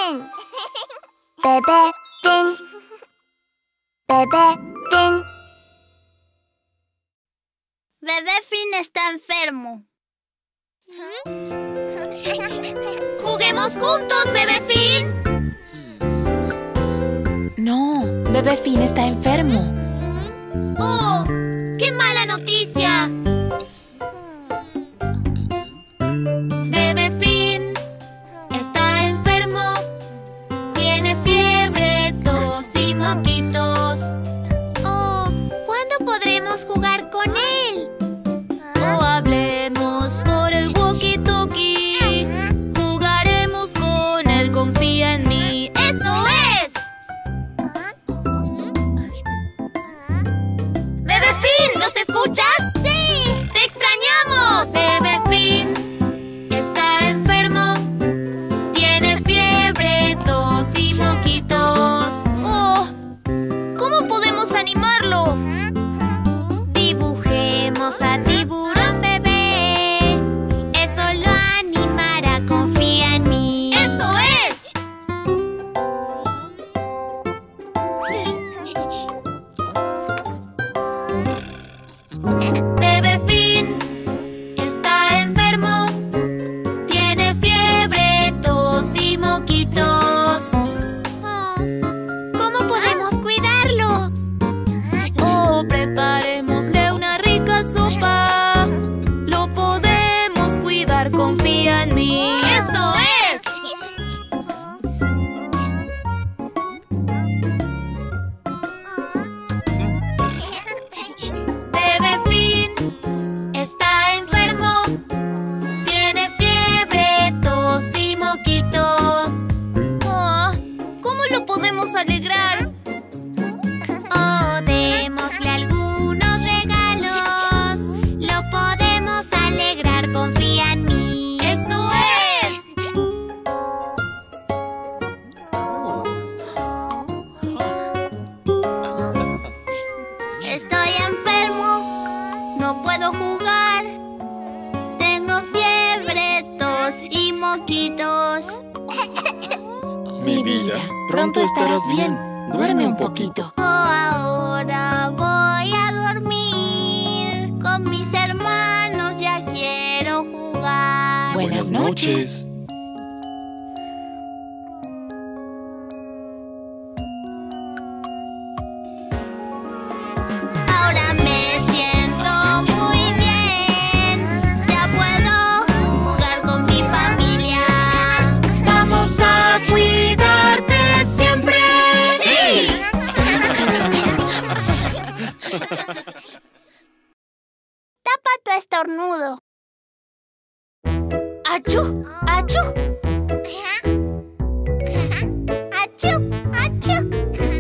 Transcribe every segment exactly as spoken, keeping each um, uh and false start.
Fin. Bebé Fin. Bebé Fin. Bebé Fin está enfermo. ¡Juguemos juntos, Bebé Fin! No, Bebé Fin está enfermo. ¡Oh! ¡Qué mala noticia! Bebé Fin está enfermo. Tiene fiebre, tos y moquitos. Oh, ¿cuándo podremos jugar con él? O hablemos por el walkie-talkie. Jugaremos con él, confía en mí. ¡Eso es! ¡Bebé Fin! ¿Nos escuchas? ¡Sí! ¡Te extrañamos! Bebé Fin está enfermo. Tiene fiebre, tos y moquitos. ¡Oh! ¿Cómo podemos animarlo? Dibujemos a Tiburón Bebé. Eso lo animará, confía en mí. ¡Eso es! Bebé Fin está enfermo. Tiene fiebre, tos y moquitos. Oh, ¿cómo podemos cuidarlo? Oh, preparémosle una rica sopa. Lo podemos cuidar, confía en mí. ¡Eso es! Bebé Fin está enfermo. Tiene fiebre, tos y moquitos. Oh, ¿cómo lo podemos alegrar? Oh, démosle algunos regalos. Lo podemos alegrar, confía en mí. ¡Eso es! Estoy enfermo, no puedo jugar. Tengo fiebre, tos y moquitos. Mi vida, pronto estarás bien. Duerme un poquito. Oh, ahora voy a dormir. Con mis hermanos ya quiero jugar. Buenas noches. Ahora me siento muy bien. Ya puedo jugar con mi familia. Vamos a cuidarte siempre. ¡Sí! Tapa tu estornudo. ¡Achú! ¡Achú! ¡Achú! ¡Achú!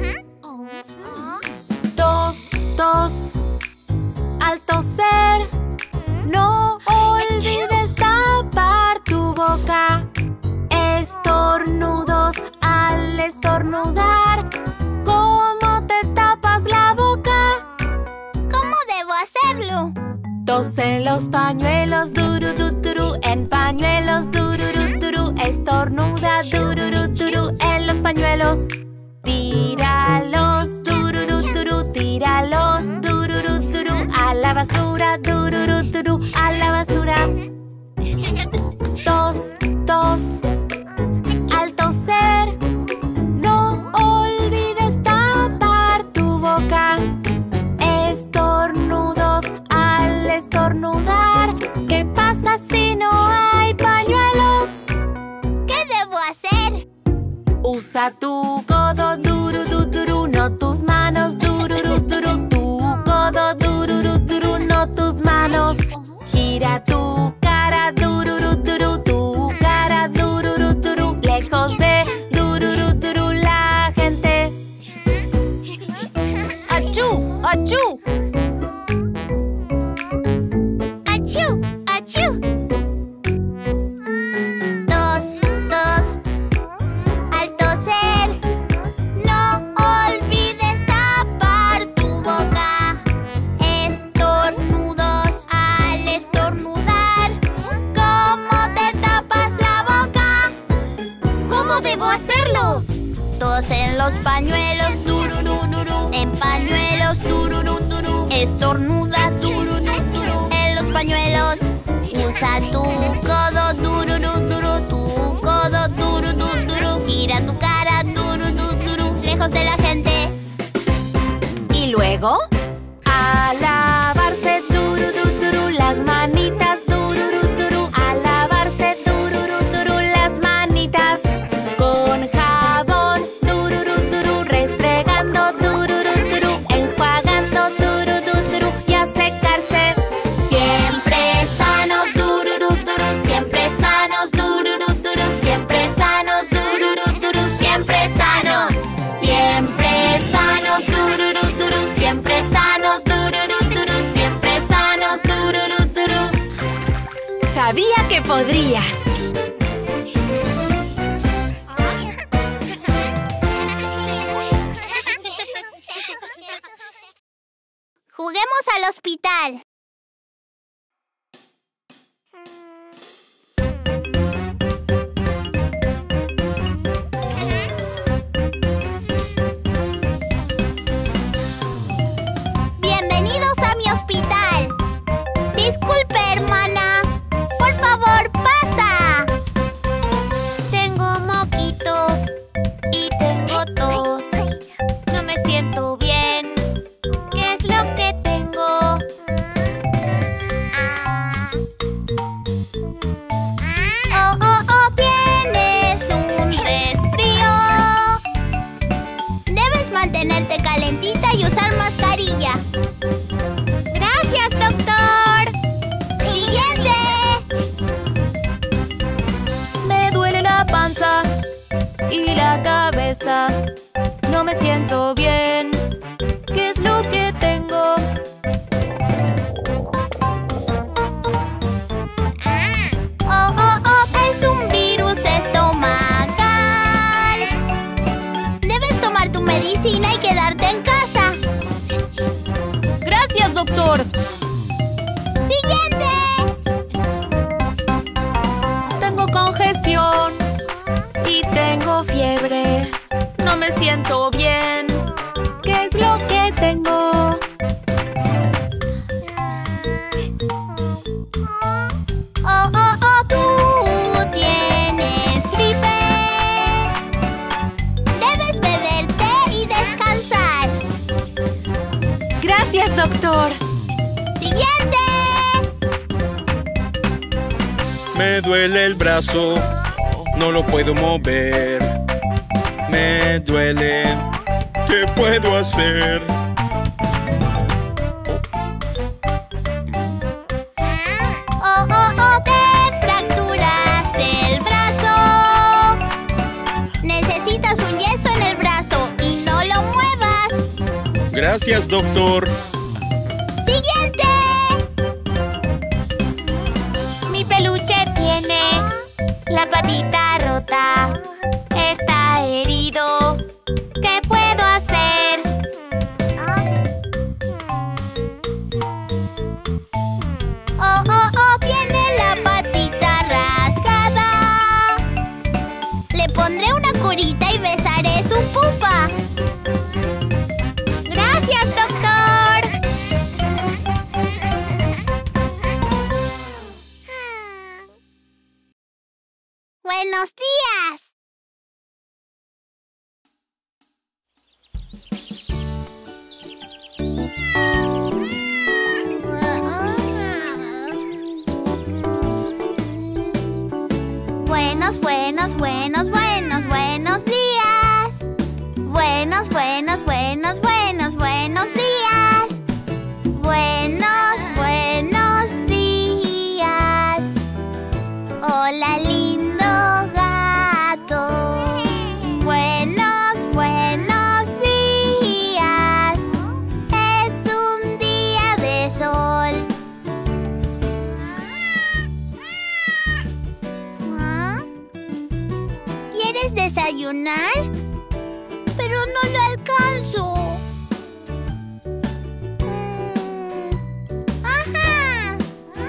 Tos, tos. Al toser, no olvides tapar tu boca. Estornudos al estornudar. ¿Cómo te tapas la boca? ¿Cómo debo hacerlo? Tos en los pañuelos, duru, du, duru. En pañuelos, dururus, duru. Estornuda, dururu, duru. En los pañuelos. Tíralos, dururu, duru. Tíralos, dururu, duru. A la basura, dururu, duru. A la basura. Tos, tos. Al toser, no olvides tapar tu boca. Estornudos al estornudar. ¿Qué pasa si no hay pañuelos? ¿Qué debo hacer? Usa tu codo, duru, du, duru. No tus manos, dururu, duru. Tu codo, dururu, duru. No tus manos. Gira tu cara, dururu, duru. Tu cara, dururu, duru. Lejos de dururu, duru la gente. ¡Achú! ¡Achú! ¡Achú! ¡Achú! Tos, tos. Al toser, no olvides tapar tu boca. Estornudos al estornudar. ¿Cómo te tapas la boca? ¿Cómo ¿Cómo debo hacerlo? Tos en los pañuelos, tururururu. En pañuelos, tururururu. Estornuda, tururururu. En los pañuelos. Usa tu codo, tururururu. Tu codo, tururururu. Gira tu cara, tururururu. Lejos de la gente. Y luego, a lavarse, tururururu. Las manitas, tururururu. A lavarse, tururururu. Las manitas. Con jabón, tururururu. Restregando, tururururu. Enjuagando, tururururu. Y a secarse. Siempre sanos, tururururu. Siempre sanos, tururururu. Siempre sanos, tururururu. Siempre sanos. Siempre sanos, tururururu. Siempre sanos, tururururu. Siempre sanos, tururururu. Sabía que podrías. Juguemos al hospital. Bienvenidos a mi hospital. Disculpe, hermana. Por favor, pasa. Tengo moquitos y tengo tos. No me siento bien. ¿Qué es lo que tengo? Oh, oh, oh, tienes un resfrío. Debes mantenerte calentita y usar mascarilla. Gracias, doctor. Siguiente. Me duele la panza y la cabeza. No me siento bien. ¿Qué es lo que tengo? Oh, oh, oh, es un virus estomacal. Debes tomar tu medicina y quedarte en casa. Gracias, doctor. Siguiente. Tengo congestión y tengo fiebre. No me siento bien. ¿Qué es lo que tengo? Oh, oh, oh, tú tienes gripe. Debes beber té y descansar. Gracias, doctor. Siguiente. Me duele el brazo, no lo puedo mover. Me duele, ¿qué puedo hacer? Oh, oh, oh, te fracturaste el brazo. Necesitas un yeso en el brazo y no lo muevas. Gracias, doctor. Siguiente. Mi peluche tiene la patita rota. Está herido. ¿Qué puedo hacer? Oh, oh, oh, tiene la patita rasgada. Le pondré una curita y besaré su pupa. Gracias, doctor. Buenos días. Buenos, buenos, buenos, buenos, buenos días. Buenos, buenos, buenos, buenos, buenos días. Buenos, buenos días. Hola, lindo gato. Buenos, buenos días. Es un día de sol. ¿Ah? ¿Quieres desayunar? Pero no lo alcanzo. Mm. ¡Ajá!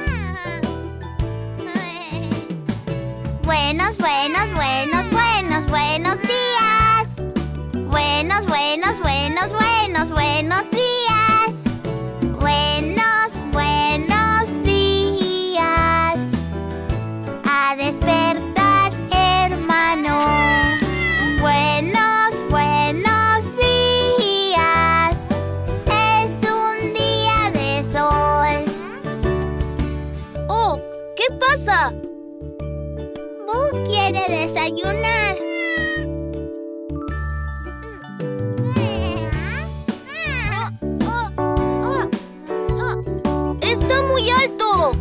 Buenos, buenos, buenos, buenos, buenos. buenos, buenos días. Buenos, buenos días. A despertar, hermano. Buenos, buenos días. Es un día de sol. Oh, ¿qué pasa? Boo quiere desayunar. ¡Está muy alto!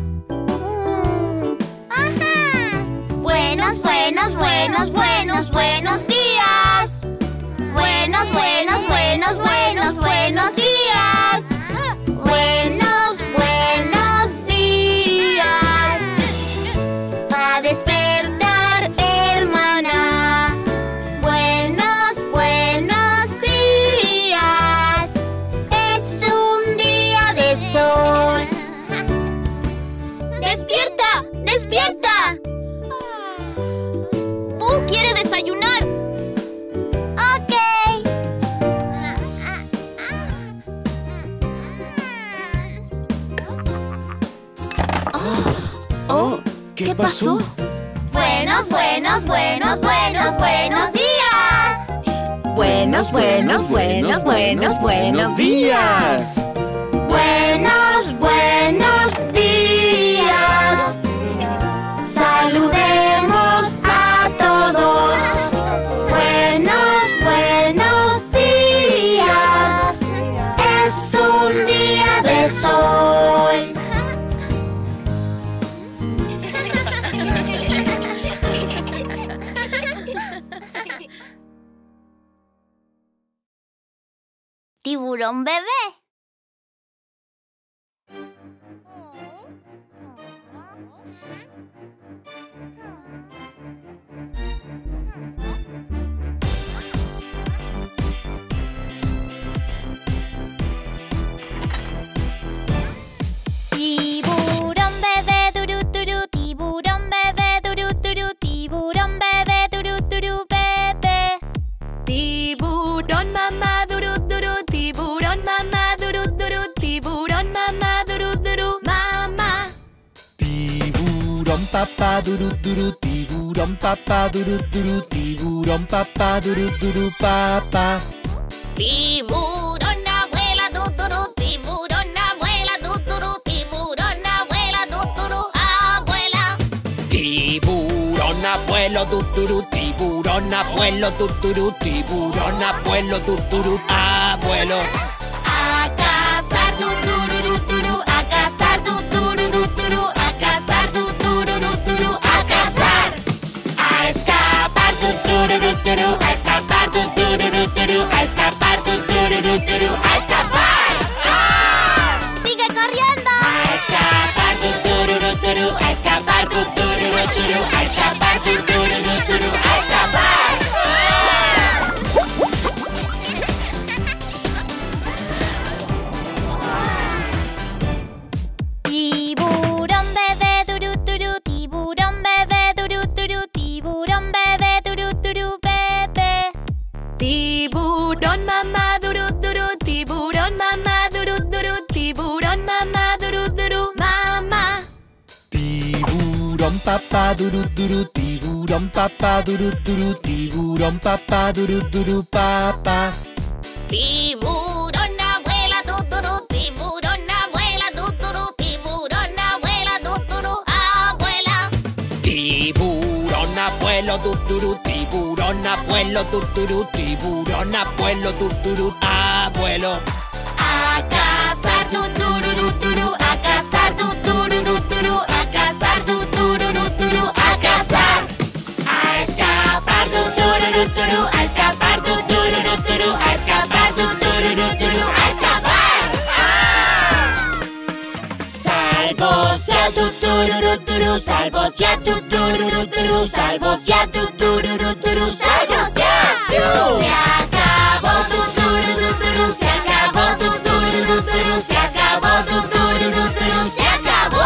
¡Ajá! Buenos, buenos, buenos, buenos, buenos días. Buenos, buenos, buenos, buenos, buenos días. Buenos, buenos días. A despertar, hermana. Buenos, buenos días. Es un día de sol. ¡Despierta! ¡Despierta! ¡Boo quiere desayunar! Ok. Oh, ¿qué, ¿Qué pasó? pasó? Buenos, buenos, buenos, buenos, buenos días. Buenos, buenos, buenos, buenos, buenos días. Buenos, buenos días. Saludemos a todos. Buenos, buenos días. Es un día de sol. Tiburón bebé. Tiburón bebé, duru duru, tiburón bebé, duru duru, tiburón bebé, duru duru, bebé. Tiburón mamá duru duru, tiburón mamá duru duru, tiburón mamá duru duru, mamá. Tiburón papá duru duru, tiburón papá duru duru, tiburón papá duru duru, papá. Tiburón abuela, duduru, tiburón abuela, duduru, tiburón abuela, duduru, abuela. Tiburón abuelo tuturu, tiburón abuelo tuturu, tiburón abuelo tuturu, abuelo. A cazar, duduru, duduru, a cazar, duduru, duduru, a cazar, duduru, duduru, a cazar. A escapar, duduru, duduru, a escapar, duduru, duduru, a escapar, duduru, duduru, a escapar. ¡Sigue corriendo! A escapar, duduru, duduru, a escapar, duduru, duduru, a escapar, duduru, duduru, a escapar. Tiburón bebé, duru, duru, tiburón bebé, duru, duru, tiburón bebé, duru, duru, bebé. Tiburón mamá duru duru, tiburón mamá duru duru, tiburón mamá duru duru, mamá. Tiburón papá duru duru, tiburón papá duru duru, tiburón papá duru duru, papá. Tiburón abuela, duduru, tiburón abuela, duduru, tiburón abuela, duduru, abuela. Tiburón abuelo tuturu, tiburón abuelo tuturu, tiburón abuelo tuturu, abuelo. A cazar, duduru, duduru, a cazar, duduru, duduru, a cazar, duduru, duduru, a cazar. A escapar, duduru, duduru, a escapar, duduru, duduru, a escapar, duduru, duduru, a escapar. Salvos ya, duduru, duduru, salvos ya, duduru, duduru, salvos ya, duduru, duduru, salvos ya. Se acabó, duduru, duduru, se acabó, duduru, duduru, se acabó, duduru, duduru, se acabó.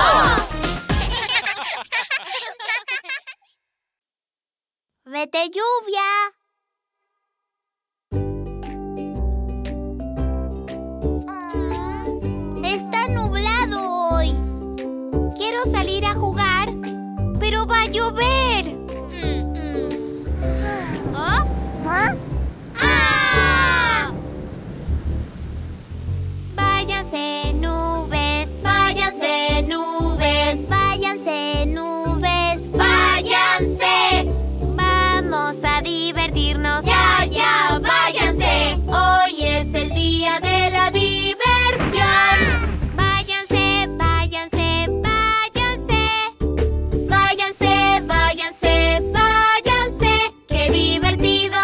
Vete lluvia. Pero va a llover. ¿Ah? ¿Ah? ¡Ah! Váyanse nubes, váyanse nubes, Váyanse, nubes. váyanse. Vamos a divertirnos. Ya, ya, váyanse. Hoy es el día de la diversión. Váyanse, váyanse, váyanse. Váyanse, váyanse, váyanse. ¡Qué divertido!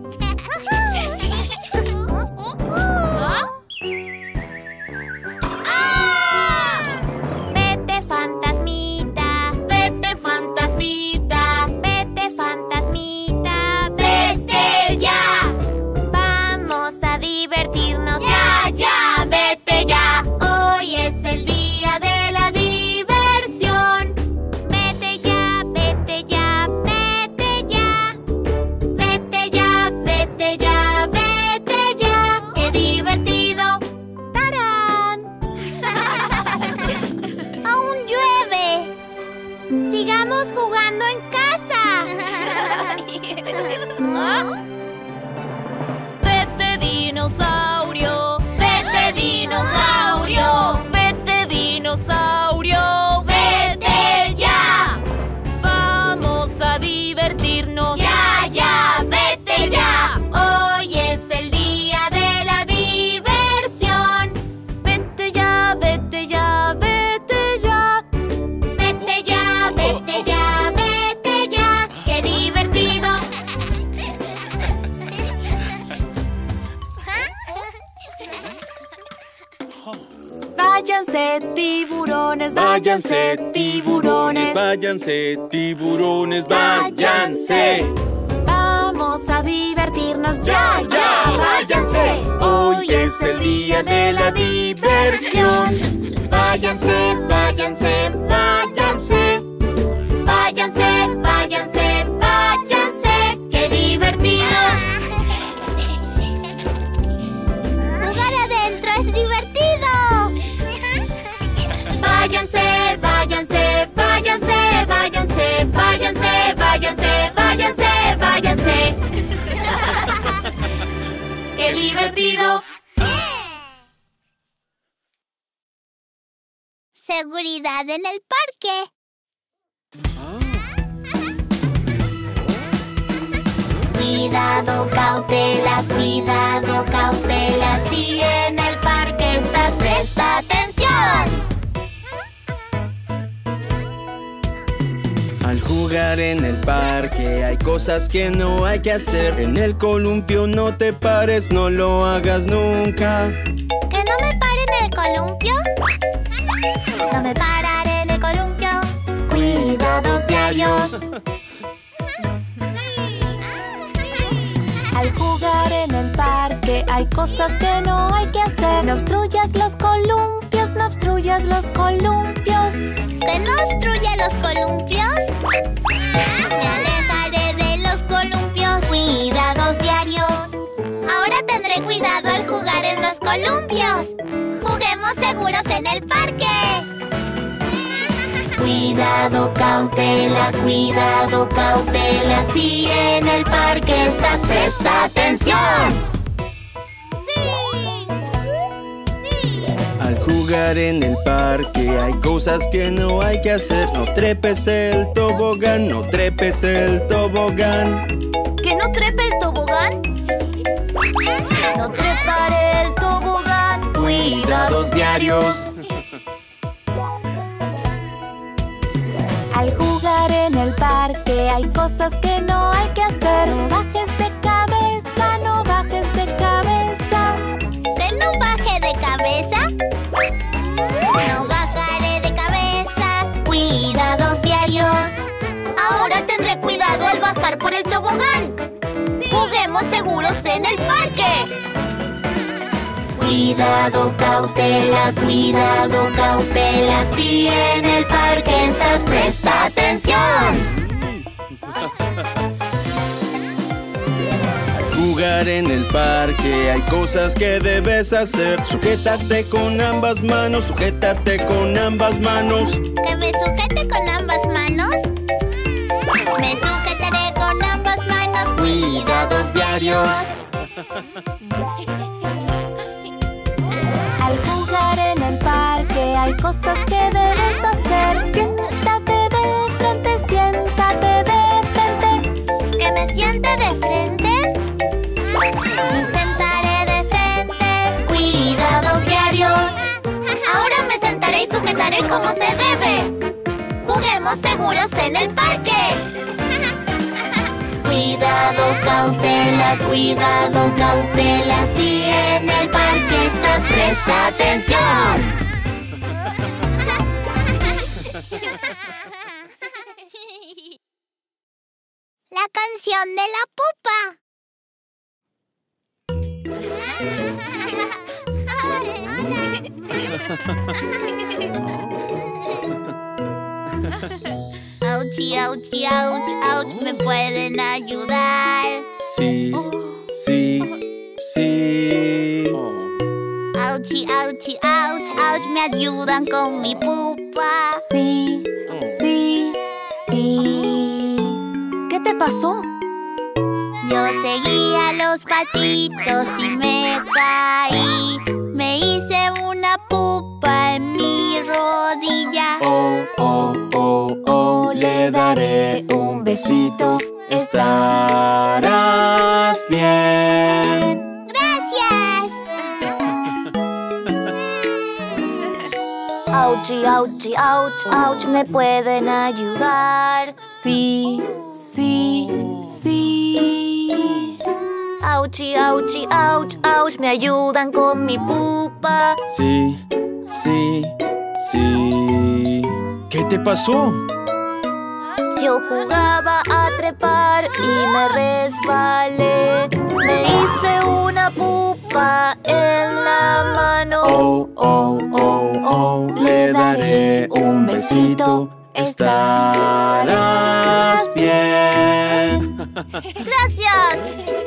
Vete, fantasmita. Vete, fantasmita. Vete, fantasmita. Vete ya. Vamos a divertirnos. Ya, ya, vete ya. Hoy es el día de la diversión. Vete ya, vete ya, vete ya. Vete ya, vete ya, vete ya. ¡Qué divertido! ¡Tarán! Aún llueve. ¡Sigamos jugando en casa! ¡Vete, dinosaurio! ¡Vete, dinosaurio! ¡Vete, dinosaurio! ¡Vete ya! ¡Vamos a divertirnos! ¡Ya, ya! ¡Vete ya! Hoy es el día de la diversión. ¡Vete ya, vete ya, vete ya! ¡Vete ya, vete ya, vete ya! ¡Qué divertido! Váyanse, tiburones, Váyanse, tiburones, váyanse, tiburones, váyanse. Vamos a divertirnos ya, Ya, váyanse. Hoy es el día de la diversión. Váyanse, váyanse, váyanse. Váyanse, váyanse, váyanse. ¡Qué divertido! Jugar adentro es divertido. Váyanse, váyanse, váyanse, váyanse, váyanse, váyanse, váyanse, váyanse. ¡Qué divertido! Seguridad en el parque. Cuidado, cautela, cuidado, cautela. Si en el parque estás, presta atención. Al jugar en el parque hay cosas que no hay que hacer. En el columpio no te pares, no lo hagas nunca. ¿Que no me pare en el columpio? No me pararé en el columpio. Cuidados diarios. Al jugar en el parque hay cosas que no hay que hacer. No obstruyas los columpios, no obstruyas los columpios. ¿Que no obstruya los columpios? Me alejaré de los columpios. Cuidados diarios. Ahora tendré cuidado al jugar en los columpios. Juguemos seguros en el parque. Cuidado, cautela, cuidado, cautela. Si en el parque estás, presta atención. Sí. Sí. Al jugar en el parque hay cosas que no hay que hacer. No trepes el tobogán, no trepes el tobogán. ¿Que no trepe el tobogán? No treparé el tobogán. Cuidados diarios. Al jugar en el parque hay cosas que no hay que hacer. No bajes de cabeza, no bajes de cabeza. ¿Que no baje de cabeza? No bajaré de cabeza. Cuidados diarios. Ahora tendré cuidado al bajar por el tobogán. Juguemos seguros en el parque. Cuidado, cautela, cuidado, cautela. Si en el parque estás, presta atención. Al jugar en el parque hay cosas que debes hacer. Sujétate con ambas manos, sujétate con ambas manos. ¿Que me sujete con ambas manos? diarios. Al jugar en el parque hay cosas que debes hacer. Siéntate de frente, siéntate de frente. ¿Que me siente de frente? Me sentaré de frente. Cuidados diarios. Ahora me sentaré y sujetaré como se debe. Juguemos seguros en el parque. Cuidado, cautela, cuidado, cautela. Si en el parque estás, presta atención. La canción de la pupa. Auchi, auchi, ouch, ouch, ¿me pueden ayudar? Sí, sí, sí. Auchi, auchi, ouch, ouch, ¿me ayudan con mi pupa? Sí, sí, sí. ¿Qué te pasó? Yo seguía los patitos y me caí. Me hice una pupa en mi rodilla. Oh, oh, oh, oh, le daré un besito. Estarás bien. ¡Gracias! Auchi, auchi, ouch, ouch, ¿me pueden ayudar? Sí, sí, sí. Auchi, auchi, ouch, ouch, ¿me ayudan con mi pupa? Sí, sí, sí. ¿Qué te pasó? Yo jugaba a trepar y me resbalé. Me hice una pupa en la mano. Oh, oh, oh, oh, le daré un besito. Estarás bien. ¡Gracias!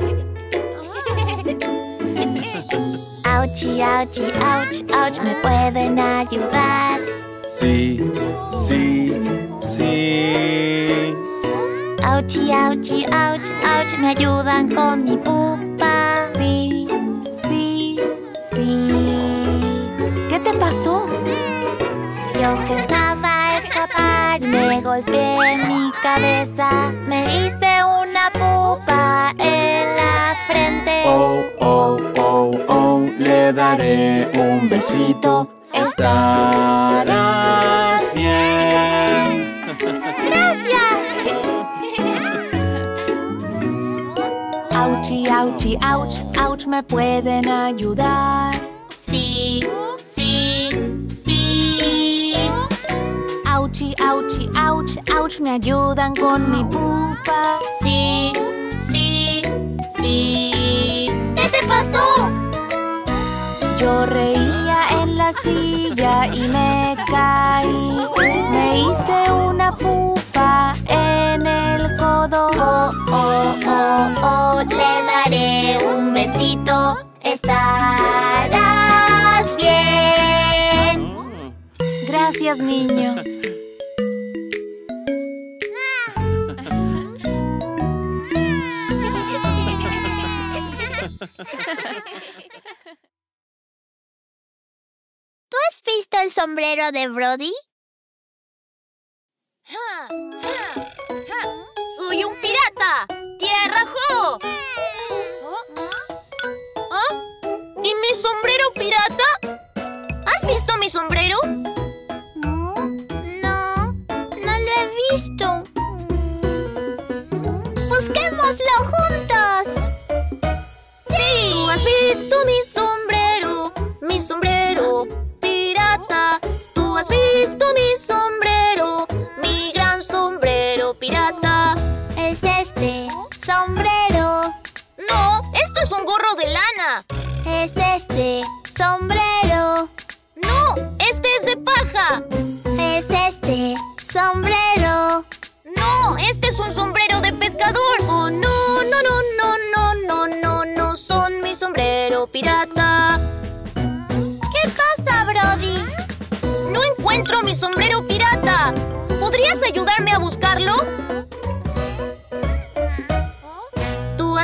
Auchi, auchi, ouch, ouch, ¿me pueden ayudar? Sí, sí, sí. Auchi, auchi, ouch, ouch, ¿me ayudan con mi pupa? Sí, sí, sí. ¿Qué te pasó? Yo jugaba a escapar, me golpeé mi cabeza. Me hice una pupa en la frente. Oh, oh, oh, oh, le daré un besito. Estarás bien. ¡Gracias! Auchi, auchi, ouch, ouch, ¿me pueden ayudar? Sí, sí, sí. Auchi, auchi, ouch, ouch, ¿me ayudan con mi pupa? Sí, sí, sí. ¿Qué te pasó? Yo reía en la silla y me caí. Me hice una pupa en el codo. Oh, oh, oh, oh, le daré un besito. Estarás bien. Gracias, niños. ¿Tú has visto el sombrero de Brody? ¡Soy un pirata! ¡Tierra Jo! ¿Ah? ¿Y mi sombrero pirata? ¿Has visto mi sombrero? No, no, no lo he visto. ¡Busquémoslo juntos! ¡Sí! ¿Tú has visto mi sombrero? Mi sombrero pirata. ¿Tú has visto mi sombrero? Mi gran sombrero pirata. Es este sombrero. No, esto es un gorro de lana. Es este sombrero. No, este es de paja. Es este sombrero. No, este es un sombrero de pescador. Oh, no, no, no, no, no, no, no, no son mi sombrero pirata. ¿Qué cosa, Brody? No encuentro mi sombrero pirata. ¿Podrías ayudarme a buscarlo? ¿Tú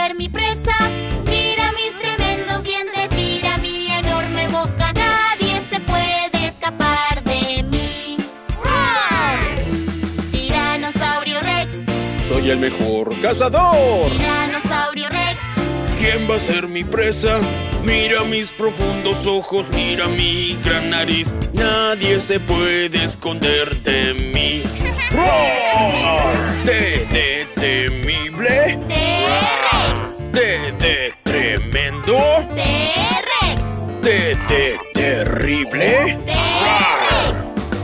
ser mi presa? Mira mis tremendos dientes, mira mi enorme boca. Nadie se puede escapar de mí. ¡Roar! Tiranosaurio Rex. Soy el mejor cazador. Tiranosaurio Rex. ¿Quién va a ser mi presa? Mira mis profundos ojos, mira mi gran nariz. Nadie se puede esconder de mí. ¡Roar! T de temible. T-Rex. T de tremendo. T-Rex. T de terrible. T-Rex.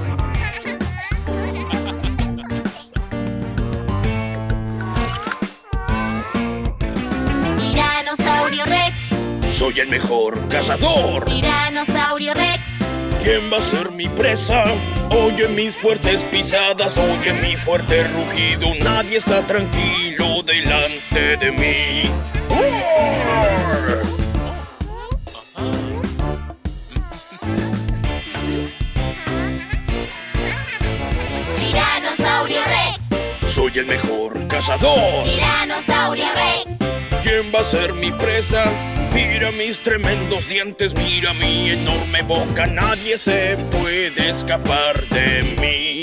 Tiranosaurio Rex. Soy el mejor cazador. Tiranosaurio Rex. ¿Quién va a ser mi presa? Oye mis fuertes pisadas, oye mi fuerte rugido. Nadie está tranquilo delante de mí. ¡Roar! Tiranosaurio Rex. Soy el mejor cazador. Tiranosaurio Rex. ¿Quién va a ser mi presa? Mira mis tremendos dientes, mira mi enorme boca. Nadie se puede escapar de mí.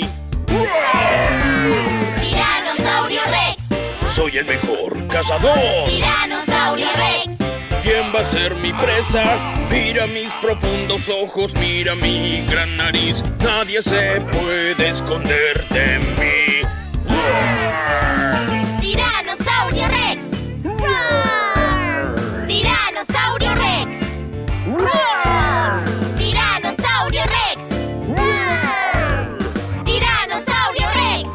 Tiranosaurio Rex. Soy el mejor cazador. Tiranosaurio Rex. ¿Quién va a ser mi presa? Mira mis profundos ojos, mira mi gran nariz. Nadie se puede esconder de mí. Tiranosaurio Rex. Tiranosaurio Rex. Tiranosaurio Rex. Tiranosaurio Rex.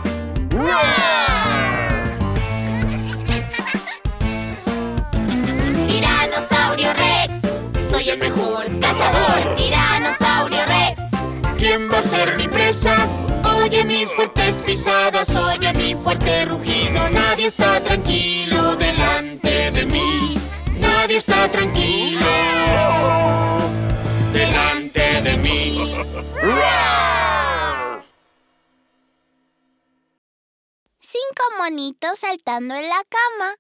Tiranosaurio Rex. Soy el mejor cazador. Tiranosaurio Rex. ¿Quién va a ser mi presa? Oye mis fuertes pisadas, oye mi fuerte rugido. Nadie está tranquilo delante de mí. Nadie está tranquilo delante de mí. Cinco monitos saltando en la cama.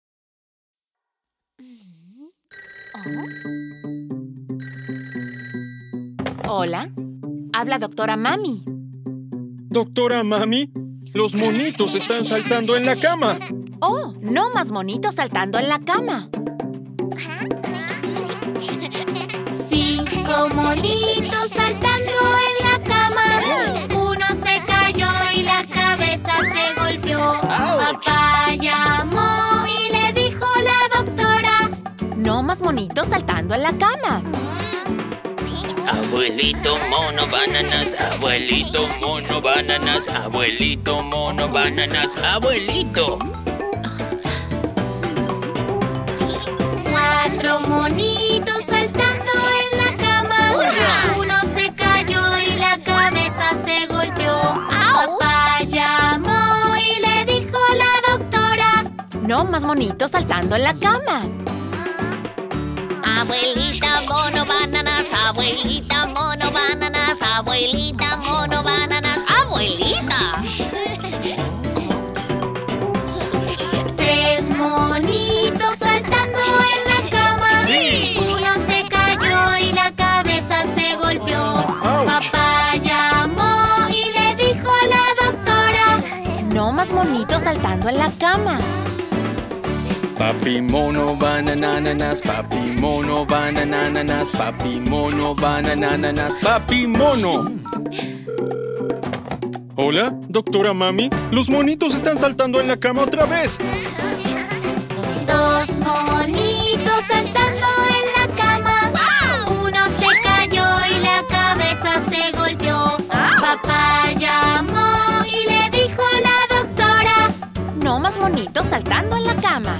Hola, habla doctora Mami. Doctora Mami, los monitos están saltando en la cama. Oh, no más monitos saltando en la cama. Cinco monitos saltando en la cama. Uno se cayó y la cabeza se golpeó. Papá llamó y le dijo la doctora: No más monitos saltando en la cama. Abuelito mono bananas, abuelito mono bananas, abuelito mono bananas, abuelito. Cuatro monitos saltando en la cama. Uno se cayó y la cabeza se golpeó. Papá llamó y le dijo la doctora: No más monitos saltando en la cama. Abuelita mono bananas, abuelita mono bananas, abuelita mono bananas, abuelita. Tres monitos saltando en la cama. Sí. Uno se cayó y la cabeza se golpeó. Ouch. Papá llamó y le dijo a la doctora: No más monitos saltando en la cama. Papi mono banananas, papi mono banananas, papi mono banananas, papi mono. Hola, doctora Mami. Los monitos están saltando en la cama otra vez. Dos monitos saltando en la cama. Uno se cayó y la cabeza se golpeó. Papá llamó y le dijo a la doctora: No más monitos saltando en la cama.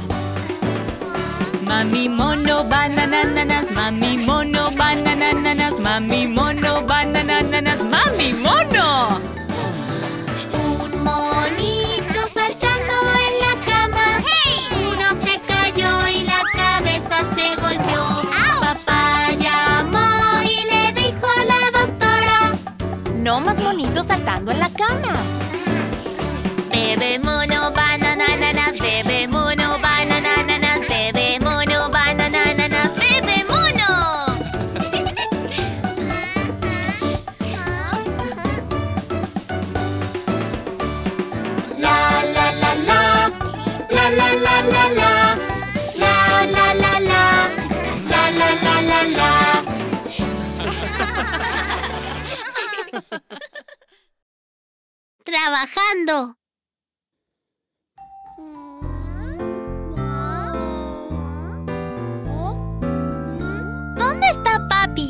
Mami mono banananas, mami mono banananas, mami mono banananas, mami mono. Un monito saltando en la cama. Uno se cayó y la cabeza se golpeó. Papá llamó y le dijo a la doctora: No más monitos saltando en la cama. Bebe mono, banananas, bebe mono, banananas, bebe trabajando. ¿Dónde está papi?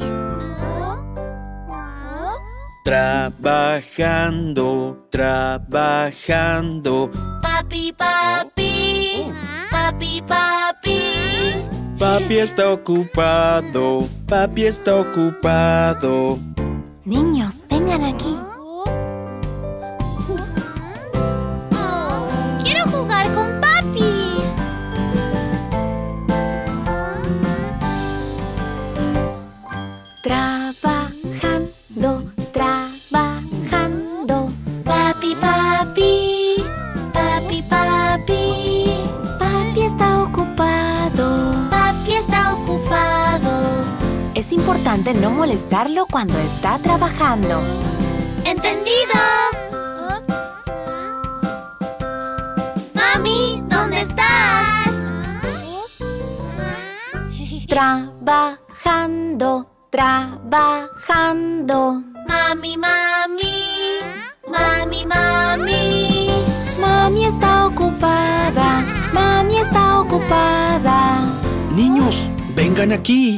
Trabajando, trabajando. Papi, papi, papi, papi. Papi está ocupado, papi está ocupado. Niños, vengan aquí. Oh, quiero jugar con papi. Trabajando, trabajando. Papi, papi, papi, papi. Papi está ocupado. Papi está ocupado. Es importante no molestarlo cuando está trabajando. ¡Entendido! Mami, ¿dónde estás? Trabajando, trabajando. Mami, mami, mami, mami. Mami está ocupada, mami está ocupada. Niños, vengan aquí.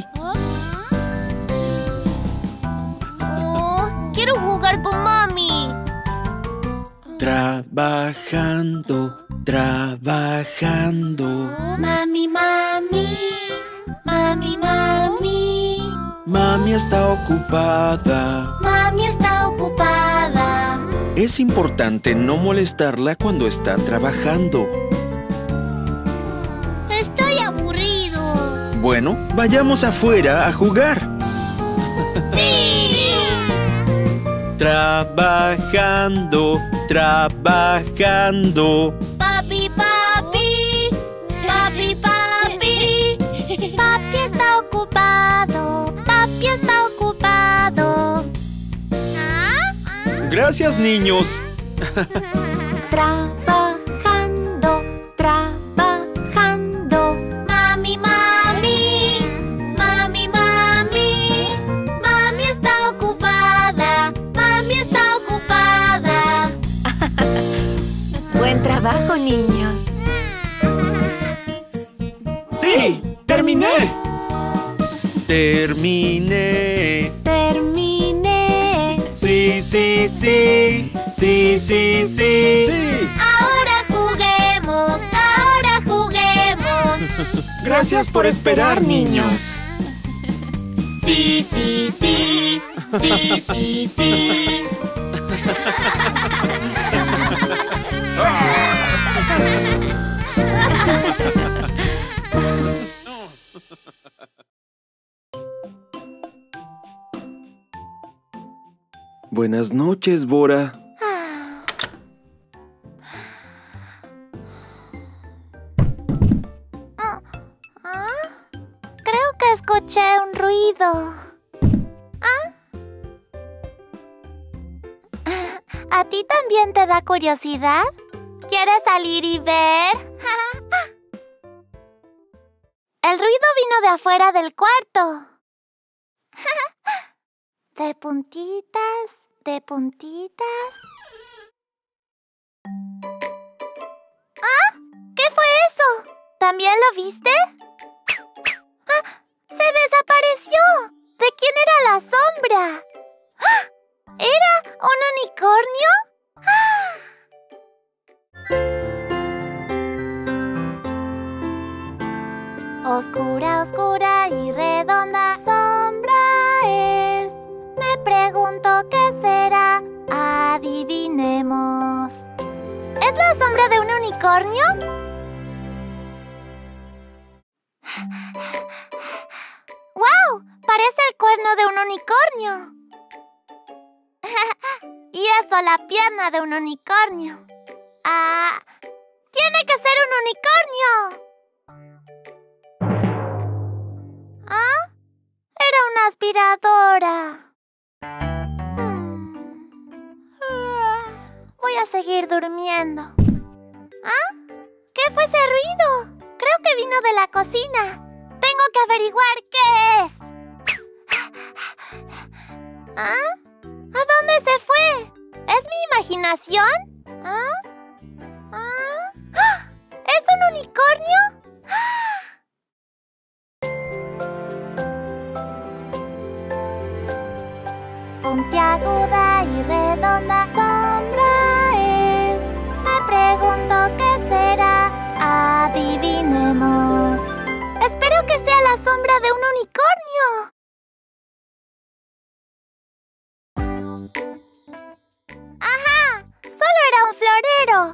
Oh, quiero jugar con mami. Trabajando, trabajando. Mami, mami, mami, mami. Mami está ocupada. Mami está ocupada. Es importante no molestarla cuando está trabajando. Estoy aburrido. Bueno, vayamos afuera a jugar. ¡Sí! Trabajando, trabajando. Papi, papi, papi, papi. Papi está ocupado, papi está ocupado. ¿Ah? Gracias, niños. Trabajando, trabajando. Mami, mami, mami, mami. Mami está ocupada, mami está ocupada. Buen trabajo, niños. ¡Sí! ¡Terminé! Terminé. Terminé. Sí, sí, sí. Sí, sí, sí. Sí. Ahora juguemos, ahora juguemos. Gracias por esperar, niños. Sí, sí, sí. Sí, sí, sí. Buenas noches, Bora. Creo que escuché un ruido. ¿Ah? ¿A ti también te da curiosidad? ¿Quieres salir y ver? El ruido vino de afuera del cuarto. De puntitas, de puntitas. ¿Ah? ¿Qué fue eso? ¿También lo viste? ¡Ah! ¡Se desapareció! ¿De quién era la sombra? ¡Ah! ¿Era un unicornio? ¡Ah! Oscura, oscura y redonda sombra es. Me pregunto qué será. Adivinemos. ¿Es la sombra de un unicornio? ¡Wow! Parece el cuerno de un unicornio. Y eso, la pierna de un unicornio. ¡Ah! ¡Tiene que ser un unicornio! ¿Ah? Era una aspiradora. Voy a seguir durmiendo. ¿Ah? ¿Qué fue ese ruido? Creo que vino de la cocina. Tengo que averiguar qué es. ¿Ah? ¿A dónde se fue? ¿Es mi imaginación? ¿Ah? ¿Ah? ¡Ah! ¿Es un unicornio? Puntiaguda y redonda sombra es. Me pregunto qué será. Adivinemos. Espero que sea la sombra de un unicornio. ¡Ajá! ¡Solo era un florero!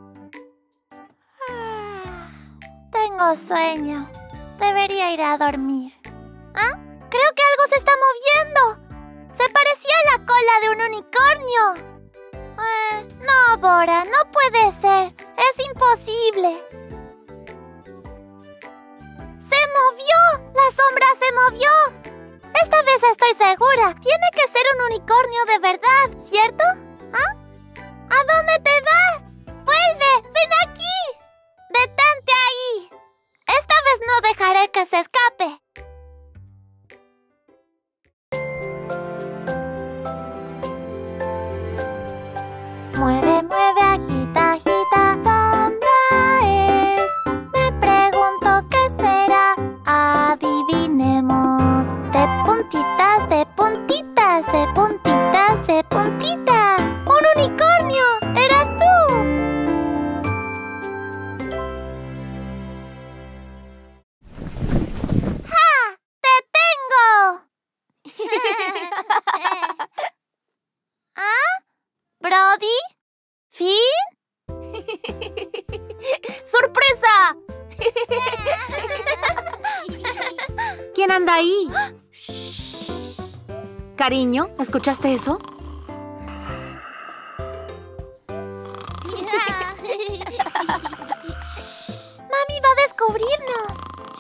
Ah, tengo sueño. Debería ir a dormir. ¿Ah? Creo que algo se está moviendo. Se parecía a la cola de un unicornio. Eh, no, Bora, no puede ser. Es imposible. ¡Se movió! ¡La sombra se movió! Esta vez estoy segura. Tiene que ser un unicornio de verdad, ¿cierto? ¿Ah? ¿A dónde te vas? ¡Vuelve! ¡Ven aquí! ¡Detente ahí! Esta vez no dejaré que se escape. Mueve, mueve, agita, agita, sombra es. Me pregunto qué será. Adivinemos. De puntitas, de puntitas, de puntitas, de puntitas. ¡Un unicornio! ¡Eras tú! ¡Ja! ¡Te tengo! ¿Ah? ¿Brody? ¿Finn? ¡Sorpresa! ¿Quién anda ahí? Cariño, ¿escuchaste eso? Mami va a descubrirnos.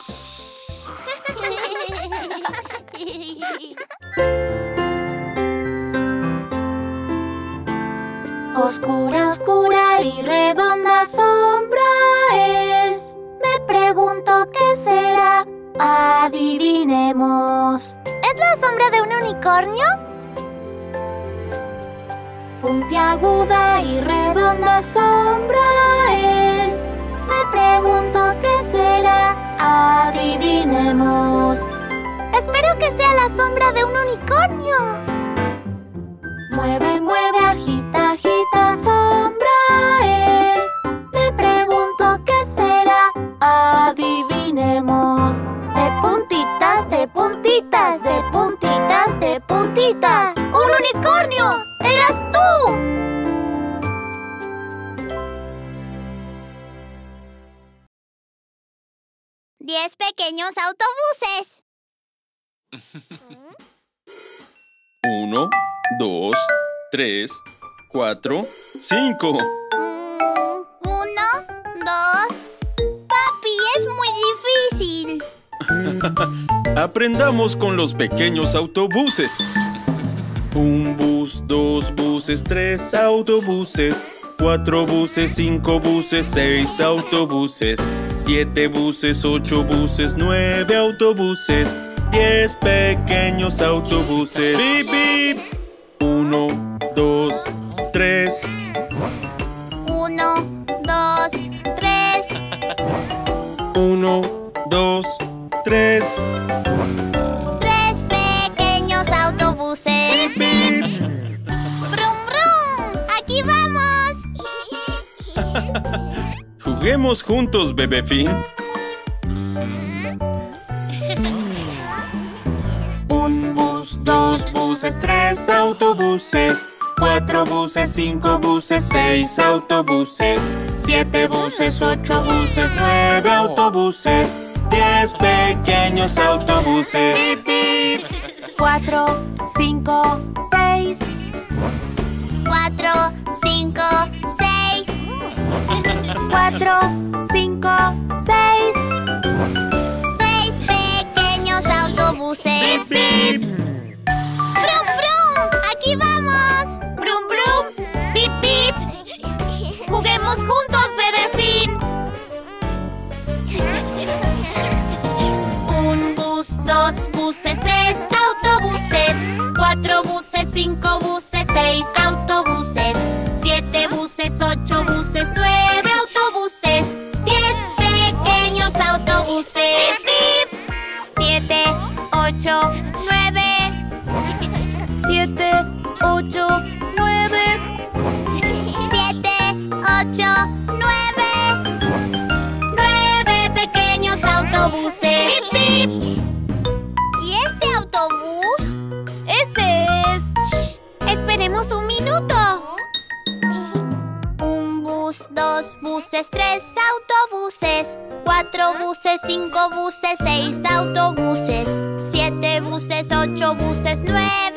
Oscura, oscura y redonda sombra es. Me pregunto qué será. Adivinemos. ¿Es la sombra de un unicornio? Puntiaguda y redonda sombra es. Me pregunto qué será. Adivinemos. Espero que sea la sombra de un unicornio. Mueve, mueve, agita, agita, sombra es. Me pregunto qué será. Adivinemos. De puntitas, de puntitas, de puntitas, de puntitas. ¡Un unicornio! ¡Eras tú! Diez pequeños autobuses. Uno, dos, tres, cuatro, cinco. Mm, uno, dos. Papi, es muy difícil. Aprendamos con los pequeños autobuses. Un bus, dos buses, tres autobuses. Cuatro buses, cinco buses, seis autobuses. Siete buses, ocho buses, nueve autobuses. Diez pequeños autobuses. ¡Bip, bip! Uno, dos, tres. Uno, dos, tres. Uno, dos, tres. Tres pequeños autobuses. ¡Bip! ¡Brum, brum! ¡Aquí vamos! Juguemos juntos, bebé Finn. Un bus, dos buses, tres autobuses. Cuatro buses, cinco buses, seis autobuses. Siete buses, ocho buses, nueve autobuses. Diez pequeños autobuses. ¡Bip, bip! Cuatro, cinco, seis. Cuatro, cinco, seis. Cuatro, cinco, seis. Seis pequeños autobuses. ¡Bip! ¡Brum, brum! ¡Aquí vamos! ¡Brum, brum! ¡Pip, pip! ¡Juguemos juntos, bebé Finn! Un bus, dos buses, tres autobuses. Cuatro buses, cinco buses, seis autobuses. ocho, nueve. Siete, ocho, nueve. Siete, ocho, nueve. Nueve pequeños autobuses. ¡Pip, pip! ¿Y este autobús? Ese es... Shh, esperemos un minuto. Un bus, dos buses, tres autobuses. Cuatro buses, cinco buses, seis autobuses. Siete buses, ocho buses, nueve.